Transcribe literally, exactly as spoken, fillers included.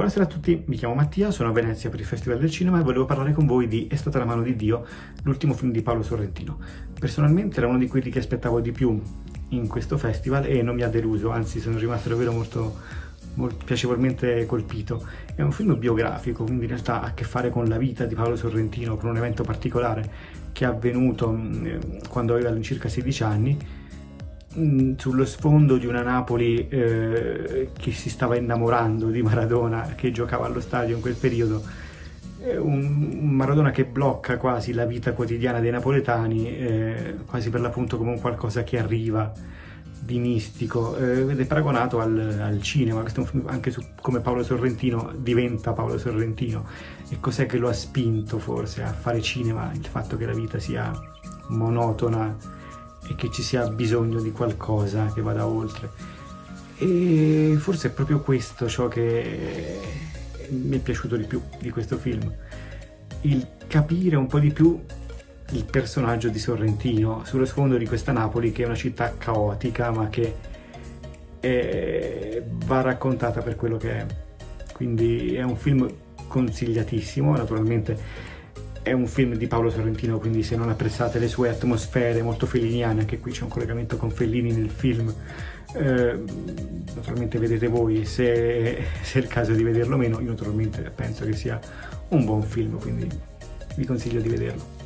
Buonasera a tutti, mi chiamo Mattia, sono a Venezia per il Festival del Cinema e volevo parlare con voi di È stata la mano di Dio, l'ultimo film di Paolo Sorrentino. Personalmente era uno di quelli che aspettavo di più in questo festival e non mi ha deluso, anzi sono rimasto davvero molto, molto piacevolmente colpito. È un film biografico, quindi in realtà ha a che fare con la vita di Paolo Sorrentino, con un evento particolare che è avvenuto eh, quando aveva all'incirca sedici anni, sullo sfondo di una Napoli eh, che si stava innamorando di Maradona, che giocava allo stadio in quel periodo, eh, un, un Maradona che blocca quasi la vita quotidiana dei napoletani, eh, quasi per l'appunto come un qualcosa che arriva di mistico, eh, ed è paragonato al, al cinema. Questo è un film anche su come Paolo Sorrentino diventa Paolo Sorrentino e cos'è che lo ha spinto forse a fare cinema, il fatto che la vita sia monotona e che ci sia bisogno di qualcosa che vada oltre. E forse è proprio questo ciò che mi è piaciuto di più di questo film, il capire un po' di più il personaggio di Sorrentino sullo sfondo di questa Napoli che è una città caotica ma che è... va raccontata per quello che è. Quindi è un film consigliatissimo. Naturalmente è un film di Paolo Sorrentino, quindi se non apprezzate le sue atmosfere molto felliniane, anche qui c'è un collegamento con Fellini nel film, eh, naturalmente vedete voi se, se è il caso di vederlo o meno. Io naturalmente penso che sia un buon film, quindi vi consiglio di vederlo.